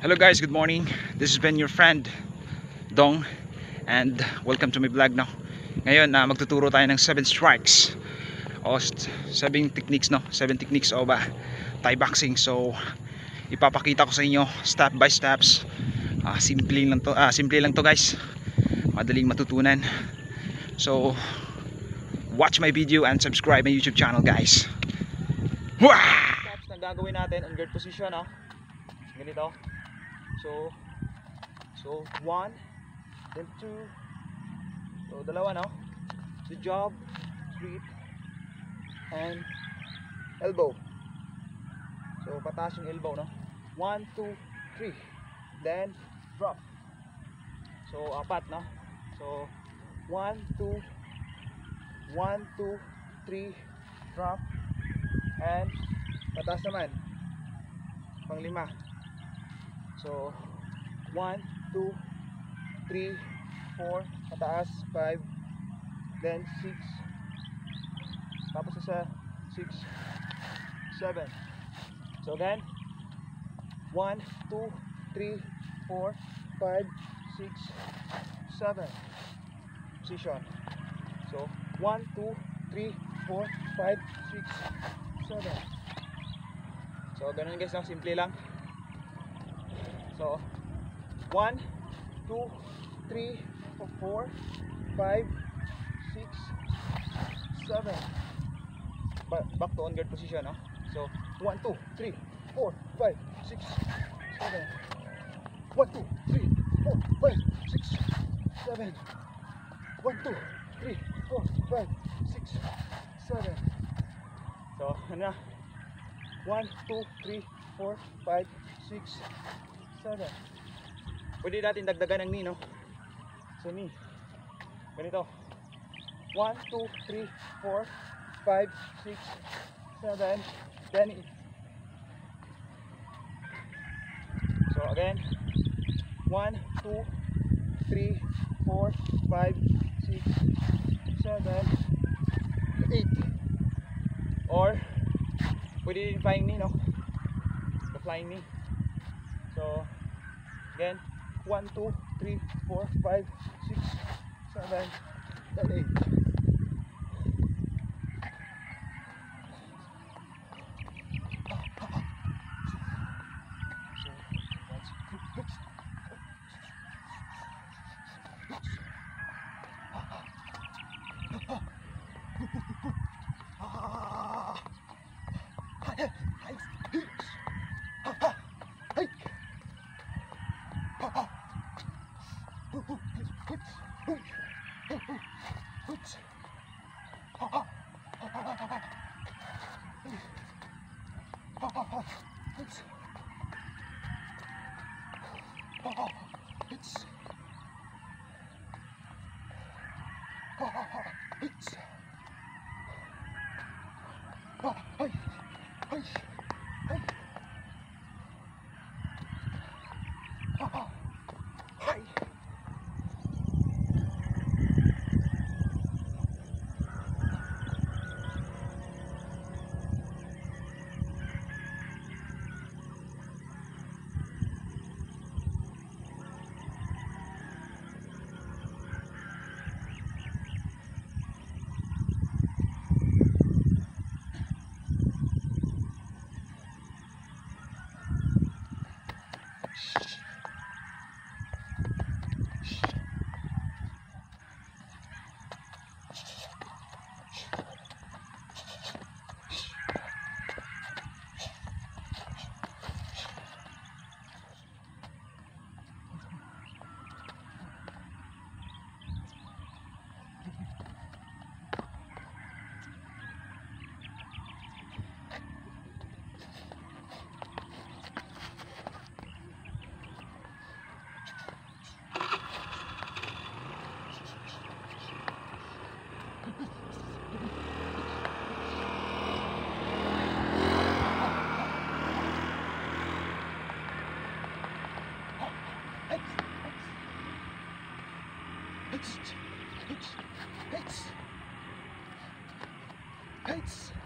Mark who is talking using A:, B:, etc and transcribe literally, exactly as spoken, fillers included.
A: Hello guys, good morning. This has been your friend Dong and welcome to my vlog no. Ngayon na uh, magtuturo tayo ng seven strikes o seven techniques no, seven techniques o ba Thai boxing. So ipapakita ko sa inyo step by steps. Uh, simple lang to, uh, simple lang to guys. Madaling matutunan. So watch my video and subscribe my YouTube channel guys. Wah! Steps na gagawin natin on guard position no. Ganito. So, so one, then two, so dalawa no, the jab, sweep, and elbow. So pataas yung elbow no, one, two, three, then drop. So apat no, so one, two, one, two, three, drop, and pataas naman, pang lima. So one, two, three, four, pataas, five, then six, tapos sa six, seven. So again, one, two, three, four, five, six, seven. Position. So one, two, three, four, five, six, seven. So ganun guys, no? Simple lang. So one, two, three, four, five, six, seven. Back to on guard position, no? So one, two, three, four, five, six, seven. One, two, three, four, five, six, seven. One, two, three, four, five, six, seven. So ano na? One, two, three, four, five, six, seven. Pwede natin dagdagan ng knee, no? So knee, ganito, one, two, three, four, five, six, seven, ten. So again, one, two, three, four, five, six, seven, eight. Or pwede din flying knee, no? The flying knee. So again, one, two, three, four, five, six, seven, and eight. Hits, hits, hits, hits.